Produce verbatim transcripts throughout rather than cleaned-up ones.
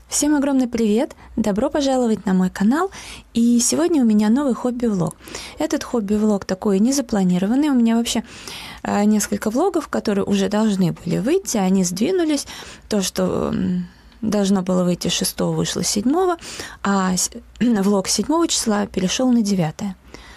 Всем огромный привет! Добро пожаловать на мой канал. И сегодня у меня новый хобби-влог. Этот хобби-влог такой незапланированный. У меня вообще э, несколько влогов, которые уже должны были выйти, они сдвинулись. То, что э, должно было выйти шестого, вышло седьмого, а влог седьмого числа перешел на девятое.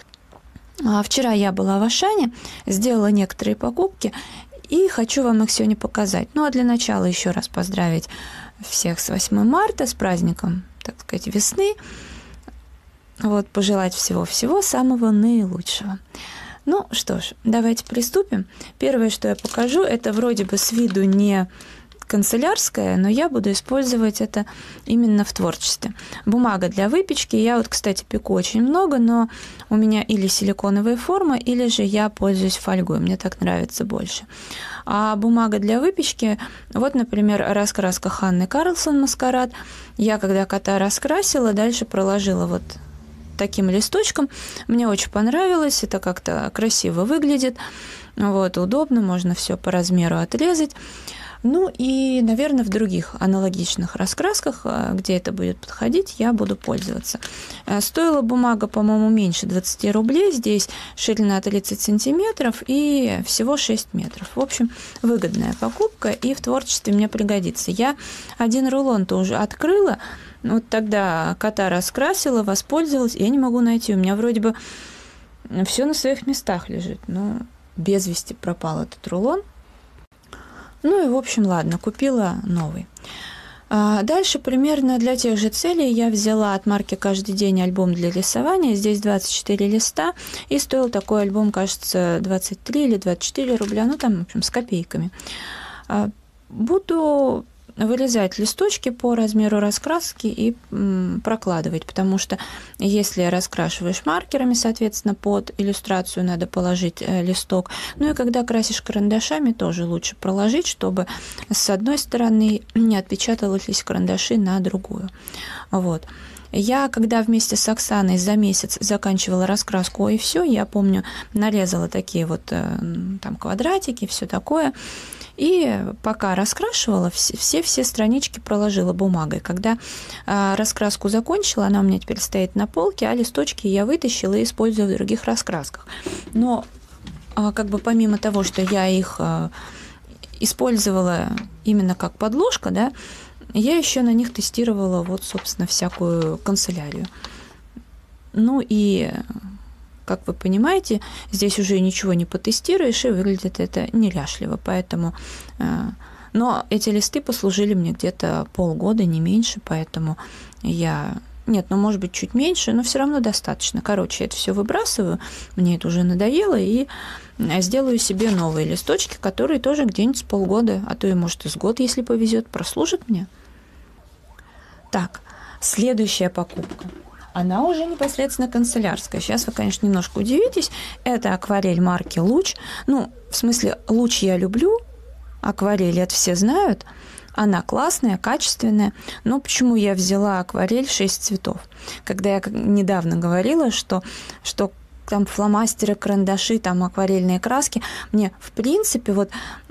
А вчера я была в Ашане, сделала некоторые покупки и хочу вам их сегодня показать. Ну а для начала еще раз поздравить всех с восьмым марта, с праздником, так сказать, весны. Вот, пожелать всего-всего самого наилучшего. Ну что ж, давайте приступим. Первое, что я покажу, это вроде бы с виду не канцелярская, но я буду использовать это именно в творчестве. Бумага для выпечки. Я вот, кстати, пеку очень много, но у меня или силиконовая форма, или же я пользуюсь фольгой. Мне так нравится больше. А бумага для выпечки, вот, например, раскраска Ханны Карлсон «Маскарад». Я, когда кота раскрасила, дальше проложила вот таким листочком. Мне очень понравилось, это как-то красиво выглядит, вот, удобно, можно все по размеру отрезать. Ну и, наверное, в других аналогичных раскрасках, где это будет подходить, я буду пользоваться. Стоила бумага, по-моему, меньше двадцати рублей. Здесь ширина тридцать сантиметров и всего шесть метров. В общем, выгодная покупка и в творчестве мне пригодится. Я один рулон-то уже открыла, вот тогда кота раскрасила, воспользовалась, я не могу найти. У меня вроде бы все на своих местах лежит, но без вести пропал этот рулон. Ну и, в общем, ладно, купила новый. А дальше примерно для тех же целей я взяла от марки «Каждый день» альбом для рисования. Здесь двадцать четыре листа, и стоил такой альбом, кажется, двадцать три или двадцать четыре рубля, ну там, в общем, с копейками. А буду вырезать листочки по размеру раскраски и прокладывать, потому что если раскрашиваешь маркерами, соответственно, под иллюстрацию надо положить листок. Ну и когда красишь карандашами, тоже лучше проложить, чтобы с одной стороны не отпечатывались карандаши на другую. Вот. Я, когда вместе с Оксаной за месяц заканчивала раскраску «Ой, все», я помню, нарезала такие вот там квадратики, все такое. И пока раскрашивала, все-все странички проложила бумагой. Когда а, раскраску закончила, она у меня теперь стоит на полке, а листочки я вытащила и использую в других раскрасках. Но а, как бы помимо того, что я их а, использовала именно как подложка, да, я еще на них тестировала вот, собственно, всякую канцелярию. Ну и, как вы понимаете, здесь уже ничего не потестируешь, и выглядит это неряшливо. Поэтому, но эти листы послужили мне где-то полгода, не меньше, поэтому я... Нет, ну, может быть, чуть меньше, но все равно достаточно. Короче, это все выбрасываю, мне это уже надоело, и сделаю себе новые листочки, которые тоже где-нибудь с полгода, а то и, может, и с год, если повезет, прослужат мне. Так, следующая покупка. Она уже непосредственно канцелярская. Сейчас вы, конечно, немножко удивитесь. Это акварель марки «Луч». Ну, в смысле, «Луч» я люблю, акварель это все знают. Она классная, качественная. Но почему я взяла акварель шесть цветов? Когда я недавно говорила, что, что там фломастеры, карандаши, там акварельные краски, мне, в принципе, вот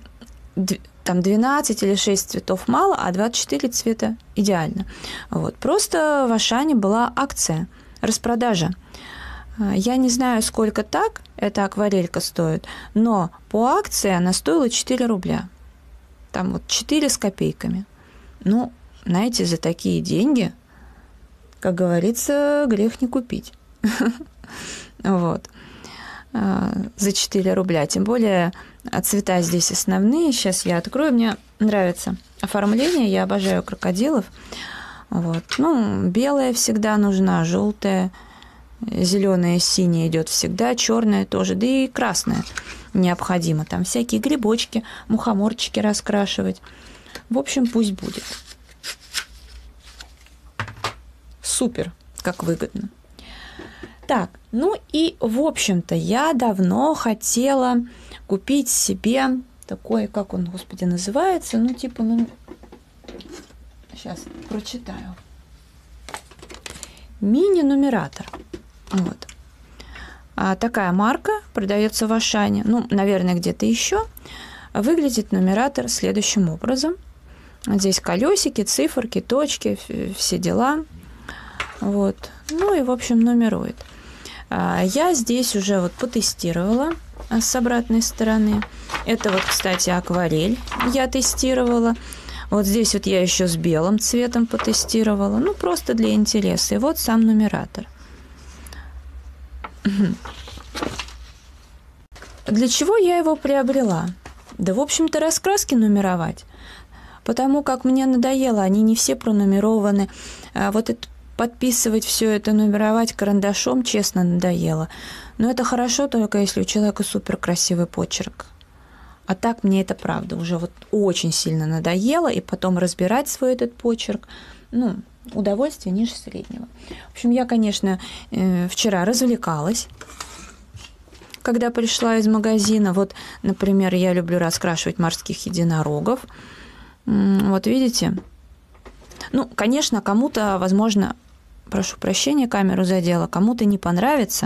там двенадцать или шесть цветов мало, а двадцать четыре цвета идеально. Вот. Просто в Ашане была акция, распродажа. Я не знаю, сколько так эта акварелька стоит, но по акции она стоила четыре рубля. Там вот четыре с копейками. Ну, знаете, за такие деньги, как говорится, грех не купить. Вот. За четыре рубля. Тем более цвета здесь основные. Сейчас я открою. Мне нравится оформление. Я обожаю крокодилов. Вот. Ну, белая всегда нужна, желтая, зеленая, синяя идет всегда, черная тоже, да и красная необходимо. Там всякие грибочки, мухоморчики раскрашивать. В общем, пусть будет. Супер, как выгодно. Так, ну и, в общем-то, я давно хотела купить себе такой, как он, господи, называется, ну, типа, ну, сейчас прочитаю. Мини-нумератор. Вот. А такая марка продается в Ашане, ну, наверное, где-то еще. Выглядит нумератор следующим образом. Вот здесь колесики, циферки, точки, все дела. Вот. Ну и, в общем, нумерует. Я здесь уже вот потестировала с обратной стороны. Это вот, кстати, акварель я тестировала. Вот здесь вот я еще с белым цветом потестировала. Ну, просто для интереса. И вот сам нумератор. Для чего я его приобрела? Да, в общем-то, раскраски нумеровать. Потому как мне надоело, они не все пронумерованы. А вот это, подписывать все это, нумеровать карандашом, честно, надоело. Но это хорошо только если у человека супер красивый почерк. А так мне это правда уже вот очень сильно надоело. И потом разбирать свой этот почерк, ну, удовольствие ниже среднего. В общем, я, конечно, вчера развлекалась, когда пришла из магазина. Вот, например, я люблю раскрашивать морских единорогов. Вот видите? Ну, конечно, кому-то, возможно, прошу прощения, камеру задела, кому-то не понравится,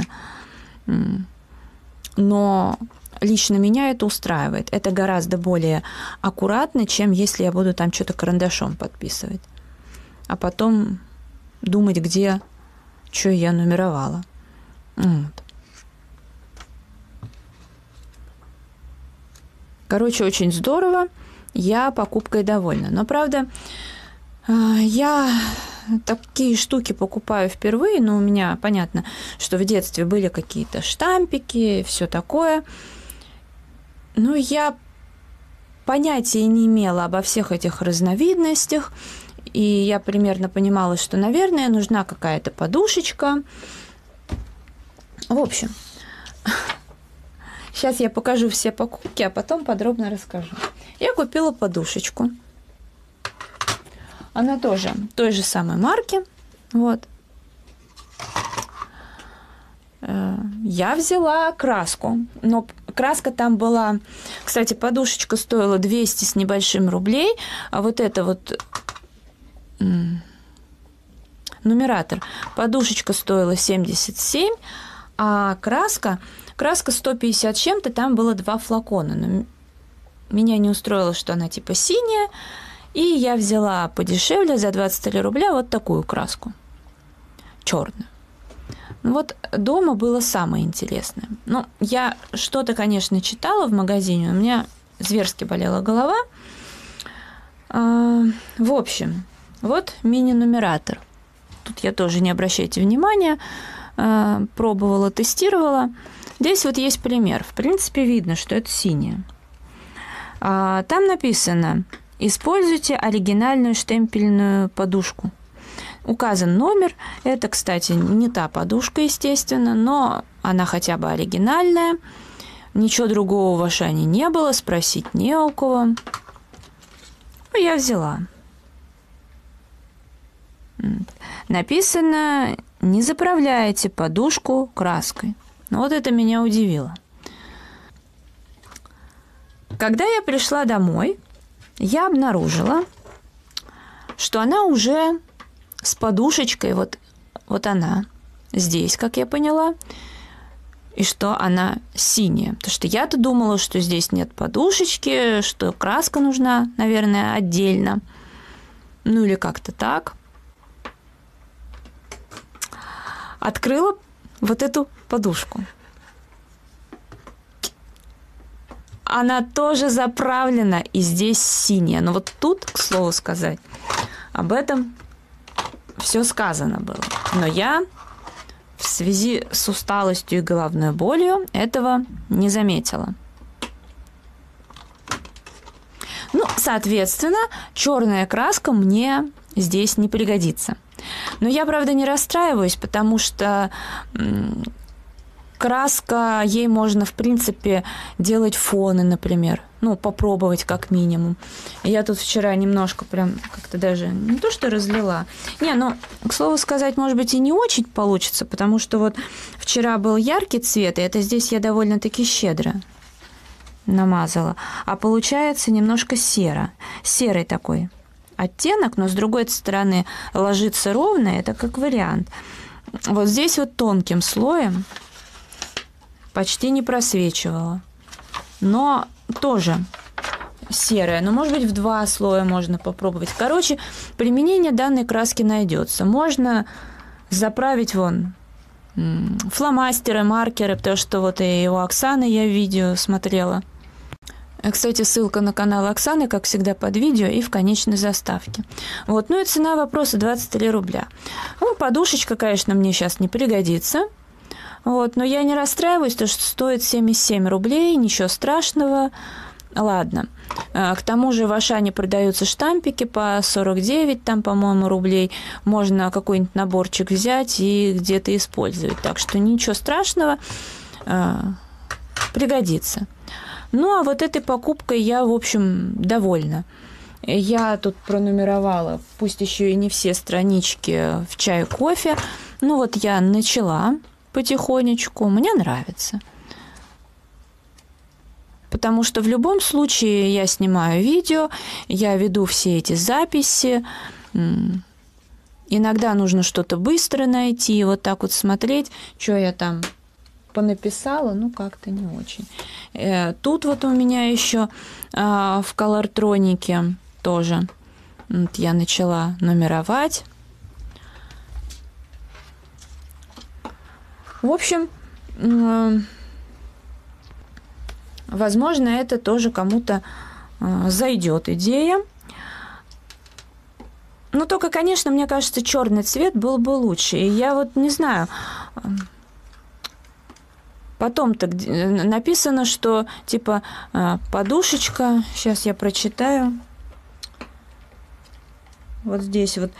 но лично меня это устраивает. Это гораздо более аккуратно, чем если я буду там что-то карандашом подписывать, а потом думать, где, что я нумеровала. Вот. Короче, очень здорово. Я покупкой довольна. Но, правда, я такие штуки покупаю впервые, но у меня понятно, что в детстве были какие-то штампики, все такое. Но я понятия не имела обо всех этих разновидностях, и я примерно понимала, что, наверное, нужна какая-то подушечка. В общем, сейчас я покажу все покупки, а потом подробно расскажу. Я купила подушечку. Она тоже той же самой марки. Вот. Я взяла краску. Но краска там была... Кстати, подушечка стоила двести с небольшим рублей. А вот это вот нумератор. Подушечка стоила семьдесят семь. А краска... Краска сто пятьдесят чем-то. Там было два флакона. Но меня не устроило, что она типа синяя. И я взяла подешевле за двадцать три рубля вот такую краску. Черную. Ну вот дома было самое интересное. Ну, я что-то, конечно, читала в магазине. У меня зверски болела голова. А, в общем, вот мини-нумератор. Тут я тоже, не обращайте внимания. А, пробовала, тестировала. Здесь вот есть пример. В принципе, видно, что это синее. А, там написано: используйте оригинальную штемпельную подушку. Указан номер. Это, кстати, не та подушка, естественно, но она хотя бы оригинальная. Ничего другого в Ашане не было, спросить не у кого. Ну, я взяла. Написано: не заправляйте подушку краской. Ну, вот это меня удивило. Когда я пришла домой, я обнаружила, что она уже с подушечкой, вот, вот она здесь, как я поняла, и что она синяя. Потому что я-то думала, что здесь нет подушечки, что краска нужна, наверное, отдельно. Ну или как-то так. Открыла вот эту подушку. Она тоже заправлена, и здесь синяя. Но вот тут, к слову сказать, об этом все сказано было. Но я в связи с усталостью и головной болью этого не заметила. Ну, соответственно, черная краска мне здесь не пригодится. Но я, правда, не расстраиваюсь, потому что краска, ей можно, в принципе, делать фоны, например. Ну, попробовать как минимум. Я тут вчера немножко прям как-то даже не то что разлила. Не, ну, к слову сказать, может быть, и не очень получится, потому что вот вчера был яркий цвет, и это здесь я довольно-таки щедро намазала. А получается немножко серо. Серый такой оттенок, но с другой стороны ложится ровно, это как вариант. Вот здесь вот тонким слоем почти не просвечивала. Но тоже серая, но, может быть, в два слоя можно попробовать. Короче, применение данной краски найдется. Можно заправить вон фломастеры, маркеры, потому что вот и у Оксаны я видео смотрела. Кстати, ссылка на канал Оксаны, как всегда, под видео и в конечной заставке. Вот, ну и цена вопроса двадцать три рубля. Ну, подушечка, конечно, мне сейчас не пригодится. Вот, но я не расстраиваюсь, потому что стоит семьдесят семь рублей, ничего страшного. Ладно. К тому же в Ашане продаются штампики по сорок девять, там, по-моему, рублей. Можно какой-нибудь наборчик взять и где-то использовать. Так что ничего страшного, пригодится. Ну, а вот этой покупкой я, в общем, довольна. Я тут пронумеровала, пусть еще и не все странички в чай, кофе. Ну, вот я начала потихонечку. Мне нравится. Потому что в любом случае я снимаю видео, я веду все эти записи. Иногда нужно что-то быстро найти, вот так вот смотреть, что я там понаписала, ну, как-то не очень. Тут вот у меня еще в колортронике тоже вот я начала нумеровать. В общем, возможно, это тоже кому-то зайдет идея. Но только, конечно, мне кажется, черный цвет был бы лучше. И я вот не знаю... Потом-то написано, что типа подушечка, сейчас я прочитаю, вот здесь вот,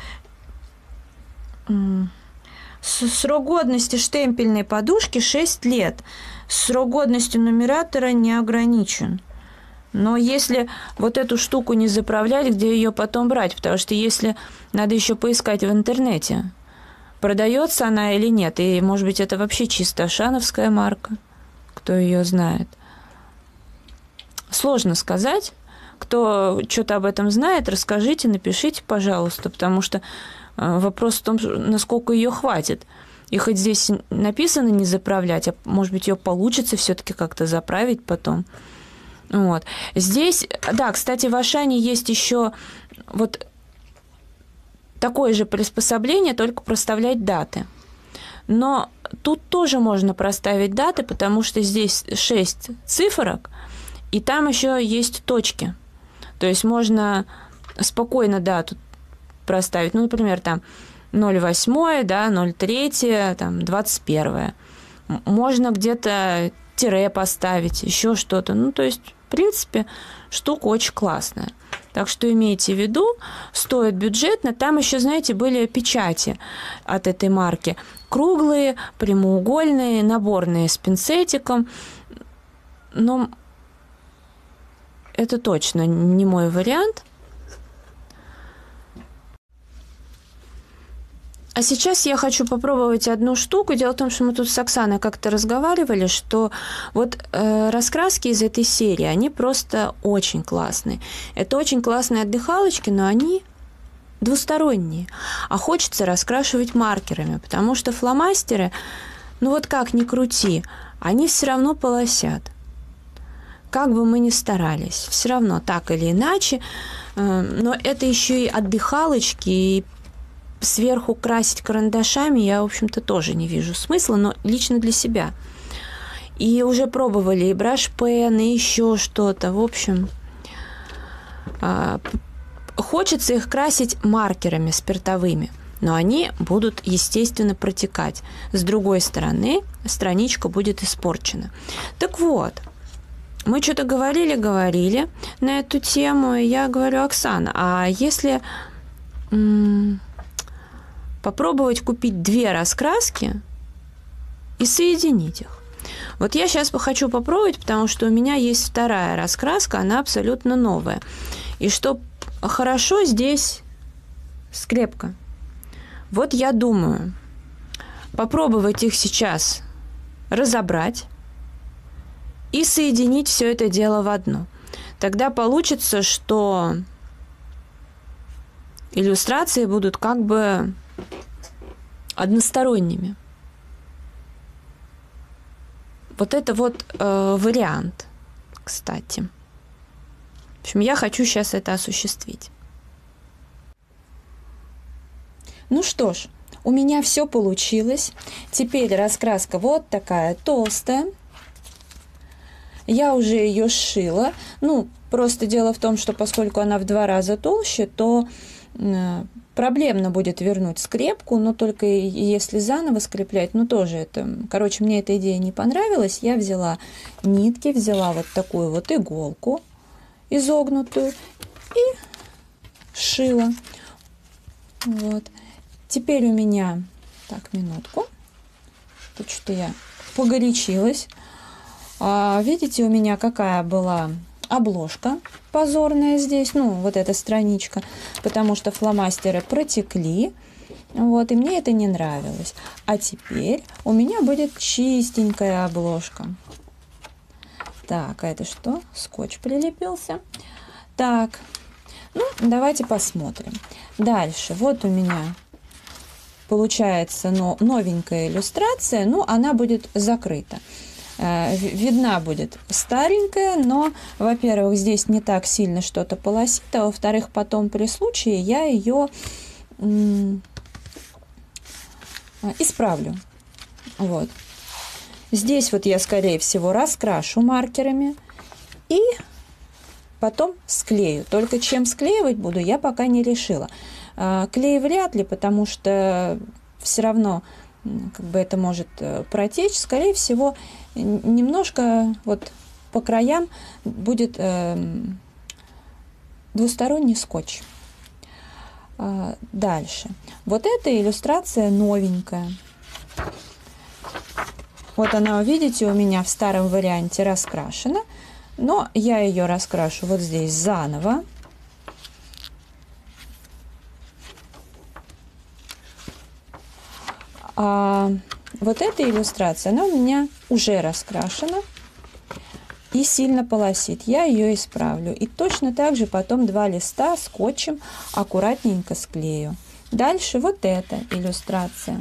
срок годности штемпельной подушки шесть лет, срок годности нумератора не ограничен. Но если вот эту штуку не заправлять, где ее потом брать? Потому что если надо еще поискать в интернете, продается она или нет. И, может быть, это вообще чисто ашановская марка. Кто ее знает. Сложно сказать. Кто что-то об этом знает, расскажите, напишите, пожалуйста. Потому что вопрос в том, насколько ее хватит. И хоть здесь написано не заправлять, а может быть, ее получится все-таки как-то заправить потом. Вот. Здесь, да, кстати, в Ашане есть еще вот такое же приспособление, только проставлять даты. Но тут тоже можно проставить даты, потому что здесь шесть цифрок, и там еще есть точки. То есть можно спокойно дату проставить. Ну, например, там ноль восемь, да, ноль три, там двадцать один. Можно где-то тире поставить, еще что-то. Ну, то есть, в принципе, штука очень классная. Так что имейте в виду, стоит бюджетно. Там еще, знаете, были печати от этой марки. Круглые, прямоугольные, наборные с пинцетиком. Но это точно не мой вариант. А сейчас я хочу попробовать одну штуку. Дело в том, что мы тут с Оксаной как-то разговаривали, что вот э, раскраски из этой серии, они просто очень классные. Это очень классные отдыхалочки, но они двусторонние. А хочется раскрашивать маркерами, потому что фломастеры, ну вот как ни крути, они все равно полосят. Как бы мы ни старались, все равно так или иначе. Э, но это еще и отдыхалочки, и сверху красить карандашами я, в общем-то, тоже не вижу смысла, но лично для себя. И уже пробовали и браш-пен, и еще что-то. В общем, хочется их красить маркерами спиртовыми, но они будут, естественно, протекать. С другой стороны, страничка будет испорчена. Так вот, мы что-то говорили-говорили на эту тему, и я говорю: Оксана, а если... попробовать купить две раскраски и соединить их. Вот я сейчас хочу попробовать, потому что у меня есть вторая раскраска, она абсолютно новая. И что хорошо, здесь скрепка. Вот я думаю, попробовать их сейчас разобрать и соединить все это дело в одно. Тогда получится, что иллюстрации будут как бы односторонними. Вот это вот э, вариант, кстати. общем, я хочу сейчас это осуществить. Ну что ж, у меня все получилось. Теперь раскраска вот такая толстая. Я уже ее сшила. Ну, просто дело в том, что поскольку она в два раза толще, то проблемно будет вернуть скрепку, но только если заново скреплять, ну тоже это... Короче, мне эта идея не понравилась. Я взяла нитки, взяла вот такую вот иголку изогнутую и сшила. Вот. Теперь у меня... Так, минутку. Тут что-то я погорячилась. А, видите, у меня какая была обложка позорная здесь, ну, вот эта страничка, потому что фломастеры протекли, вот, и мне это не нравилось. А теперь у меня будет чистенькая обложка. Так, а это что? Скотч прилепился. Так, ну, давайте посмотрим. Дальше, вот у меня получается новенькая иллюстрация, но она будет закрыта. Видна будет старенькая, но, во-первых, здесь не так сильно что-то полосит, а во-вторых, потом при случае я ее исправлю. Вот. Здесь вот я, скорее всего, раскрашу маркерами и потом склею. Только чем склеивать буду, я пока не решила. Клей вряд ли, потому что все равно как бы это может протечь. Скорее всего, немножко вот по краям будет э, двусторонний скотч. А, дальше. Вот эта иллюстрация новенькая. Вот она, видите, у меня в старом варианте раскрашена, но я ее раскрашу вот здесь заново. А вот эта иллюстрация, она у меня уже раскрашена и сильно полосит. Я ее исправлю. И точно так же потом два листа скотчем аккуратненько склею. Дальше вот эта иллюстрация.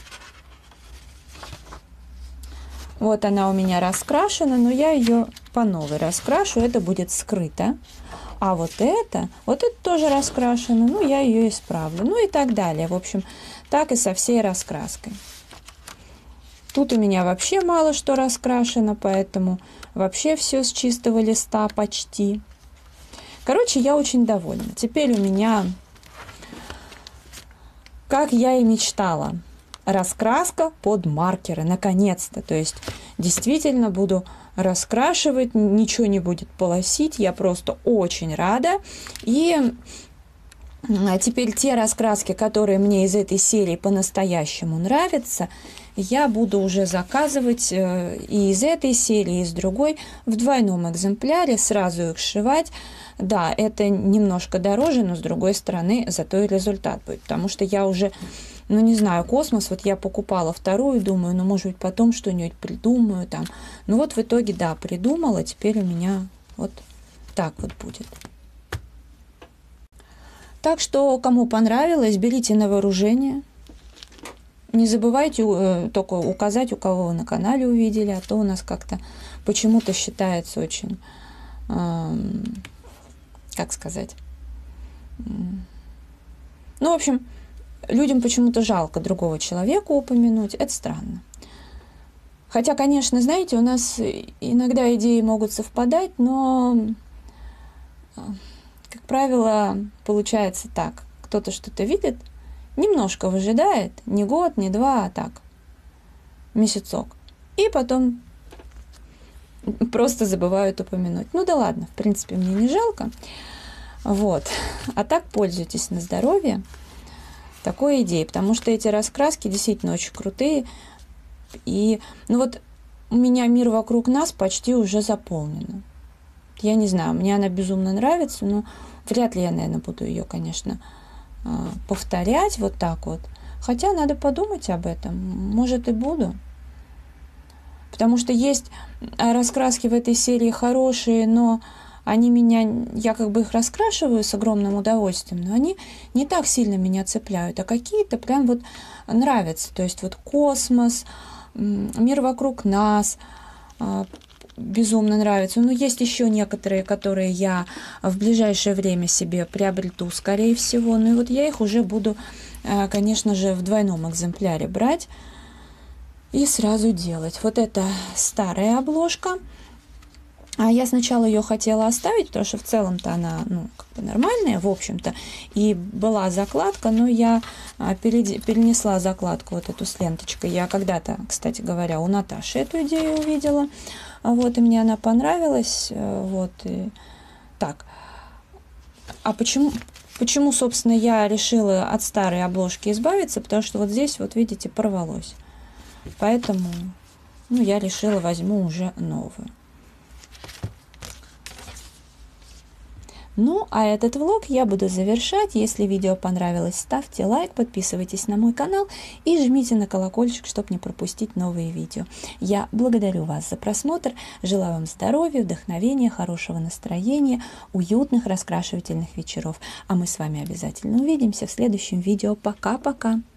Вот она у меня раскрашена, но я ее по новой раскрашу. Это будет скрыто. А вот это, вот это тоже раскрашено, ну я ее исправлю. Ну и так далее. В общем, так и со всей раскраской. Тут у меня вообще мало что раскрашено, поэтому вообще все с чистого листа почти. Короче, я очень довольна. Теперь у меня, как я и мечтала, раскраска под маркеры, наконец-то. То есть действительно буду раскрашивать, ничего не будет полосить. Я просто очень рада. И теперь те раскраски, которые мне из этой серии по-настоящему нравятся, я буду уже заказывать и из этой серии, и из другой в двойном экземпляре, сразу их сшивать. Да, это немножко дороже, но с другой стороны, зато и результат будет. Потому что я уже, ну не знаю, космос, вот я покупала вторую, думаю, ну может быть потом что-нибудь придумаю там. Ну вот в итоге, да, придумала, теперь у меня вот так вот будет. Так что, кому понравилось, берите на вооружение. Не забывайте э, только указать, у кого вы на канале увидели, а то у нас как-то почему-то считается очень, э, как сказать, ну, в общем, людям почему-то жалко другого человека упомянуть, это странно. Хотя, конечно, знаете, у нас иногда идеи могут совпадать, но, как правило, получается так. Кто-то что-то видит, немножко выжидает, не год, не два, а так, месяцок. И потом просто забывают упомянуть. Ну да ладно, в принципе, мне не жалко. Вот. А так пользуйтесь на здоровье такой идеей, потому что эти раскраски действительно очень крутые. И, ну вот, у меня мир вокруг нас почти уже заполнен. Я не знаю, мне она безумно нравится, но вряд ли я, наверное, буду ее, конечно, повторять вот так вот. Хотя надо подумать об этом. Может, и буду. Потому что есть раскраски в этой серии хорошие, но они меня, я как бы их раскрашиваю с огромным удовольствием, но они не так сильно меня цепляют, а какие-то прям вот нравятся. То есть вот космос, мир вокруг нас, безумно нравятся. Но есть еще некоторые, которые я в ближайшее время себе приобрету, скорее всего. Ну и вот я их уже буду, конечно же, в двойном экземпляре брать и сразу делать. Вот это старая обложка. А я сначала ее хотела оставить, потому что в целом-то она, ну, как бы нормальная, в общем-то. И была закладка, но я перенесла закладку вот эту с ленточкой. Я когда-то, кстати говоря, у Наташи эту идею увидела. Вот, и мне она понравилась. Вот, и так. А почему, почему, собственно, я решила от старой обложки избавиться? Потому что вот здесь, вот видите, порвалось. Поэтому, ну, я решила, возьму уже новую. Ну, а этот влог я буду завершать. Если видео понравилось, ставьте лайк, подписывайтесь на мой канал и жмите на колокольчик, чтобы не пропустить новые видео. Я благодарю вас за просмотр, желаю вам здоровья, вдохновения, хорошего настроения, уютных раскрашивательных вечеров. А мы с вами обязательно увидимся в следующем видео. Пока-пока!